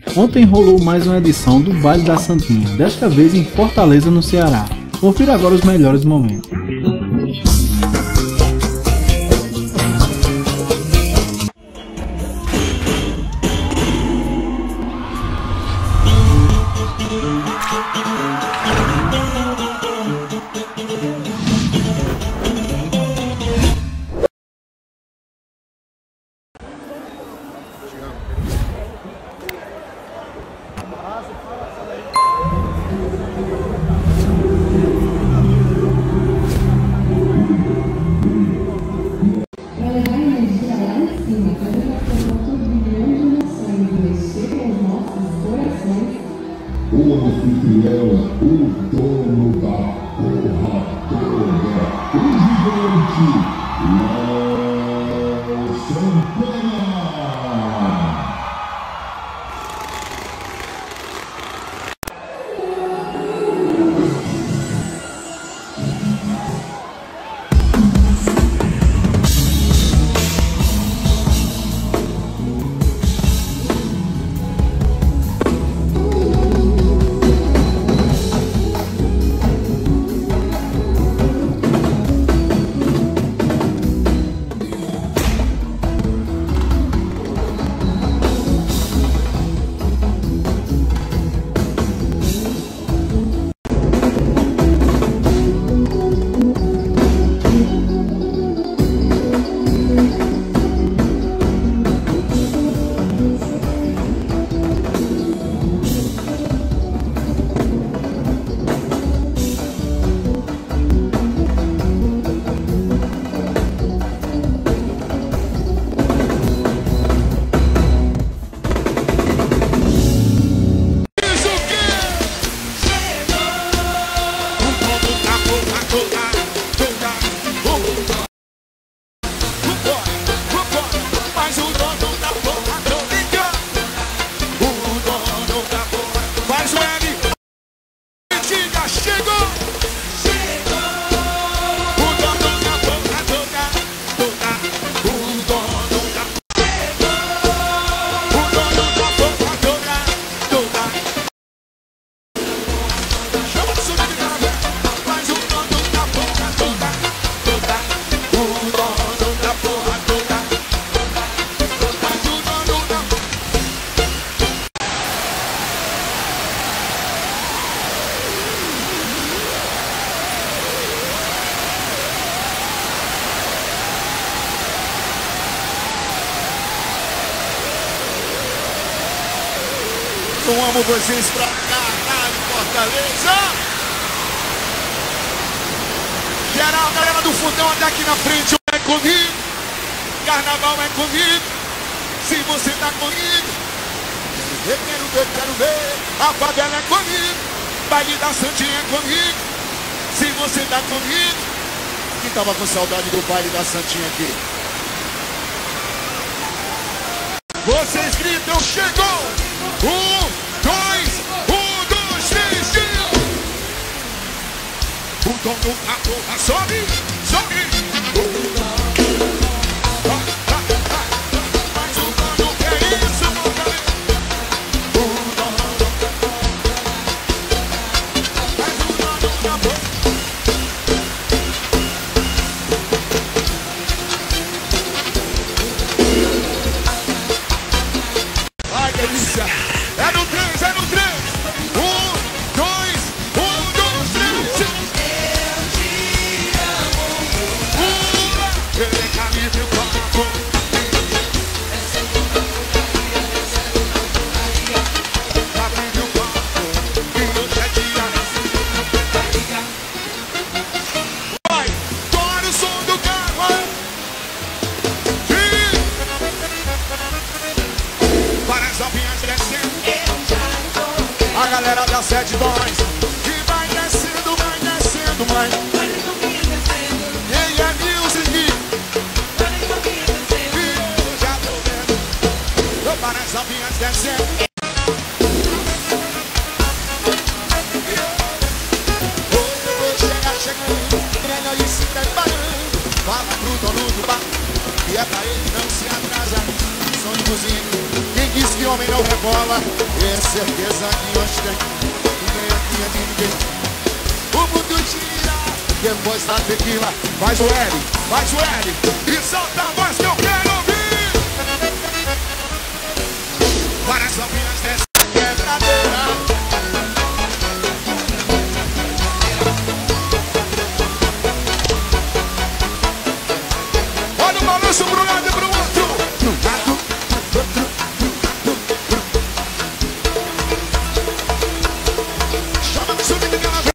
Ontem rolou mais uma edição do Baile da Santinha, desta vez em Fortaleza, no Ceará. Confira agora os melhores momentos. O anfitrião, o dono da porra toda, o gigante, Santana. Eu amo vocês pra caralho, Fortaleza! Geral, galera do fundão, até aqui na frente, é comigo. Carnaval é comigo. Se você tá comigo, quero ver. A favela é comigo. Baile da Santinha é comigo. Se você tá comigo. Quem tava com saudade do baile da Santinha aqui? Vocês gritam, chegou! 1, 2, 3, o dono da porra sobe, sobe. Mas o dono que é isso, meu cara? O dono da porra. Mas o dono da porra. Ai, delícia. É no 3, é no 3. 1, 2, 3. Eu te amo. Ele caminha meu corpo. Abre meu corpo. E hoje é dia. Vai, toca o som do carro. Para as novinhas descendo. A galera da 7 tons que vai descendo, vai. Ei, é music. E eu já tô vendo. Eu para as novinhas descendo. Hoje eu vou chegar chegando. Treino e se preparando. Fala pro dono do bar que é pra ele não se atrasar. Som de cozinha. diz que homem não rebola, é certeza que hoje tem. Ninguém aqui é de ninguém. O mundo gira, depois da tequila. Faz o L, faz o L e solta a voz que eu quero ouvir. Para as novinhas dessa quebradeira. Olha o balanço pro lado e pro outro. Chama no subindo que ela vem.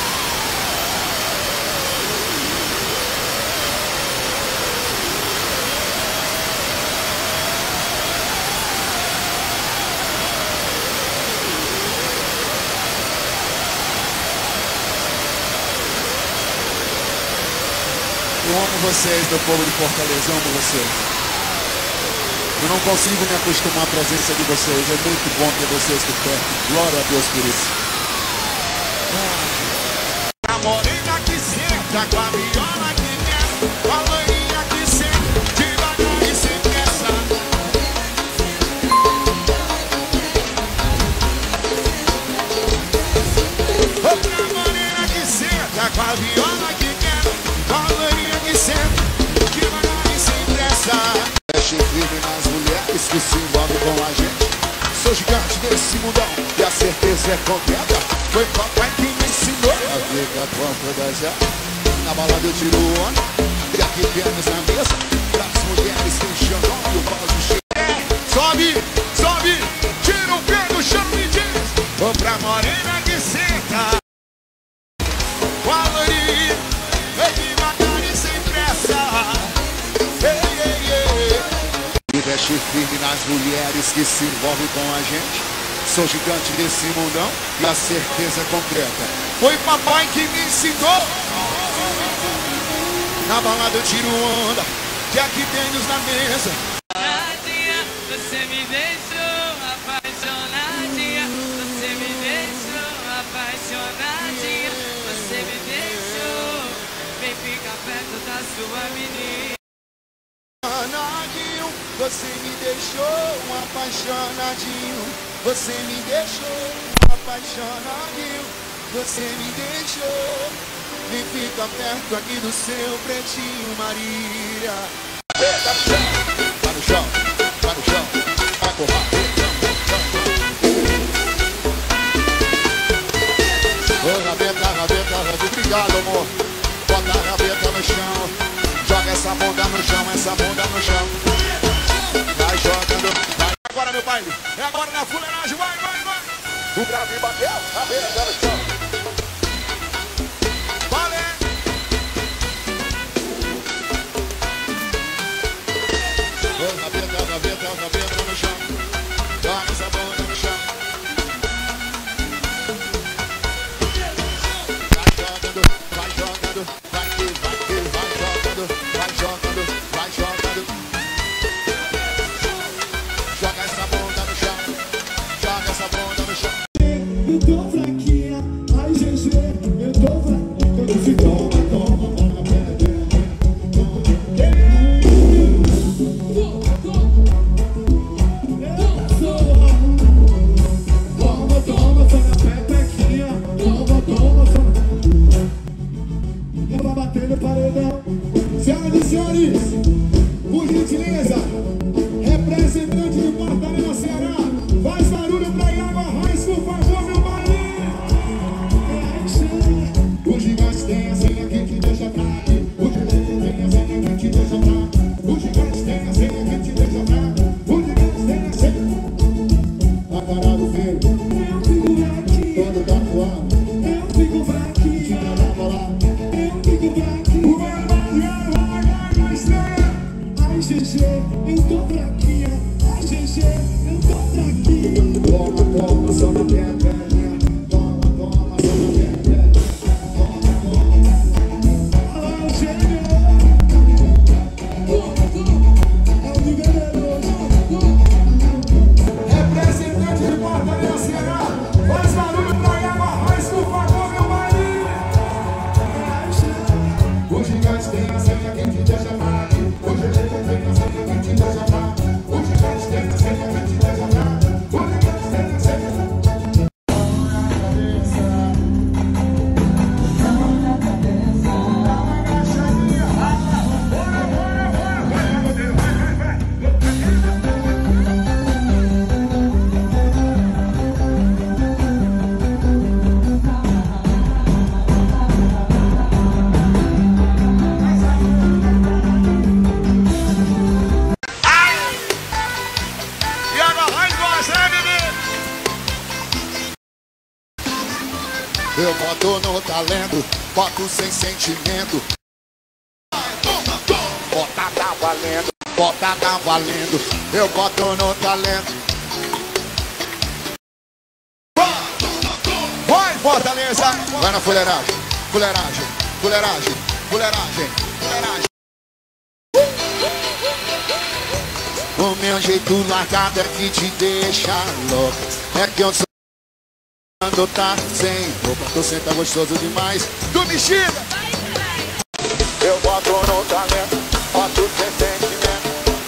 Eu amo vocês, meu povo de Fortaleza, eu amo vocês. Eu não consigo me acostumar à presença de vocês. É muito bom ter vocês por perto. Glória a Deus por isso. A morena que senta com a viola que quer, a loirinha que senta devagar e sem pressa. A morena que senta com a viola que quer, a loirinha que senta devagar e sem pressa. Feche firme nas mulheres que se envolvem com a gente. Sou gigante desse mundão e a certeza é completa. Foi papai que me ensinou a ficar com todas elas. Na balada eu tiro o ano e aqui temos na mesa das mulheres que chamam e o vaso cheio. Sobe, sobe, tira o pé do chão e diz: vou pra morena que senta. Com a loirinha, vem devagar e sem pressa. Ei, ei, ei. E veste firme nas mulheres que se envolvem com a gente. Sou gigante desse mundão e a certeza é concreta. Foi papai que me ensinou. Na balada eu tiro onda, que aqui temos na mesa. Você me deixou apaixonadinha. Você me deixou apaixonadinha. Você me deixou. Vem ficar perto da sua menina. Você me deixou apaixonadinho. Você me deixou apaixonadinho. Você me deixou. Vem fica perto aqui do seu pretinho, Maria. Vai no chão, vai no chão, vai porrar. Ô, rabeta, rabeta, rabeta. Obrigado, amor. Bota a rabeta no chão. Joga essa bunda no chão, essa bunda no chão. Vai jogando, vai. Agora, meu baile. É agora na fuleiragem, vai, vai, vai. O Brasil bateu, rabeta no chão. Gaveta no chão, joga essa bunda no chão. Vai jogando, vai jogando, vai que, vai jogando, vai jogando, vai jogando. Joga essa bunda no chão, joga essa bunda no chão. Eu tô fraquinha, ai GG, eu tô fraquinha, eu fico toma, senhoras e senhores, por gentileza, representante de Fortaleza, Ceará, faz barulho pra Iago Arraes, por favor, meu marido. O gigante tem a senha que te deixa fraco. O gigante tem a senha que te deixa fraco. O gigante tem a senha que te deixa fraco. O gigante tem a senha. Acarado feio, eu fico fraquinho. Todo tatuado, eu fico fraquinho. Tira na bola, eu fico fraquinho. Ai, GG, eu tô fraquinha. Ai, GG, eu tô fraquinha. Toma, toma, só na minha velhinha. Toma, toma, só na minha velhinha. Toma, toma. Alô, GG. Toma, toma. É o nível veloso. Representante de Fortaleza. Eu boto no talento, boto sem sentimento. Bota tá valendo, bota tá valendo. Eu boto no talento. Vai, Fortaleza! Vai na fuleiragem, fuleiragem, fuleiragem, fuleiragem, fuleiragem. O meu jeito largado é que te deixa louco. É que eu sou quando tá sem roupa. Tu senta gostoso demais. Tu me xinga. Eu boto no talento, boto sem sentimento.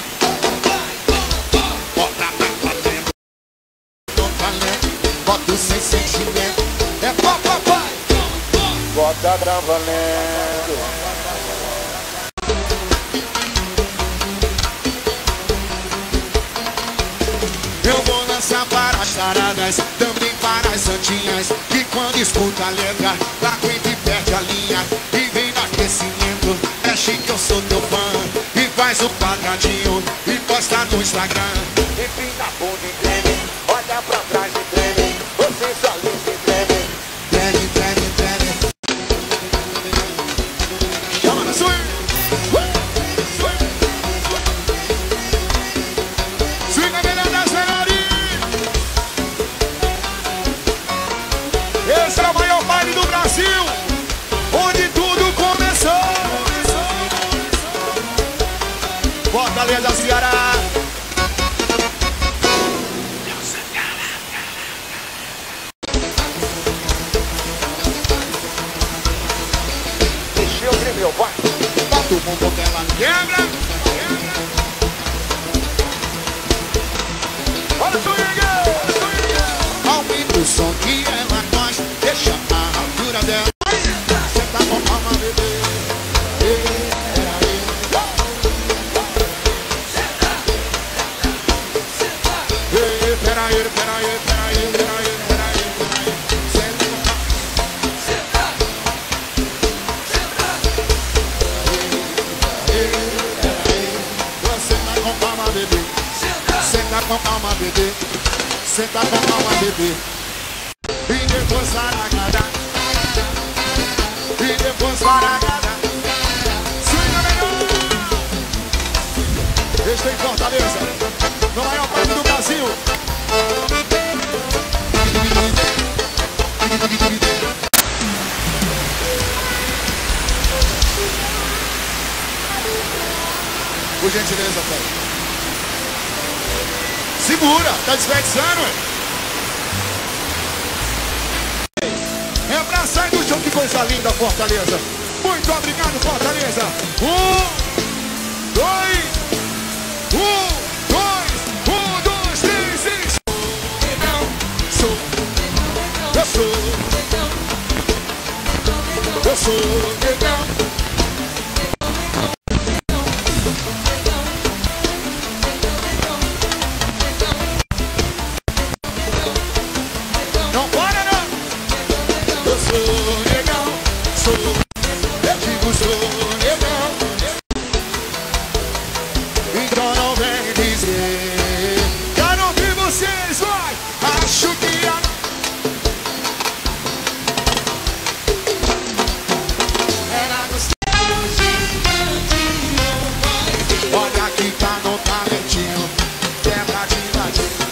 Bota na valendo. No talento, boto sem sentimento. É papai. Bota pra valendo. Eu vou lançar para as taradas, também para as santinhas, que quando escuta a letra, aguenta e perde a linha. E vem no aquecimento, é chique, eu sou teu fã. E faz o quadradinho e posta no Instagram. Enfim, da bunda e treme, olha pra trás e treme. Você só liga e treme. Treme, treme, treme. Chama no swing. Swing a melhor das melhores. Esse é o maior baile do Brasil, onde tudo começou. Fortaleza, Ceará. Mexeu, tremeu, vai. Bota o mundo que ela quebra. Olha o swing. Aumenta o som que ela gosta. Deixa a altura dela. Senta com a palma, bebê. Peraí, peraí, peraí, peraí, peraí, peraí. Senta com a você tá com calma, bebê. Senta com calma, bebê. Senta com calma, bebê. E depois saragada. E depois saragada. Swinga melhor. Este em Fortaleza, no maior baile do Brasil. Por gentileza, pai. Segura, tá desperdiçando, é pra sair do chão, que coisa linda, Fortaleza. Muito obrigado, Fortaleza. 1, 2, 3, 6. Eu sou negão. Não para não. Eu sou negão. Eu digo sou negão. Então não vem dizer. Quero ouvir vocês, vai. Acho que a olha que tá no talentinho, quebra de ladinho.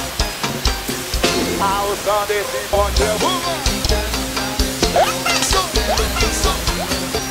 Ao som desse bonde eu vou. Eu penso.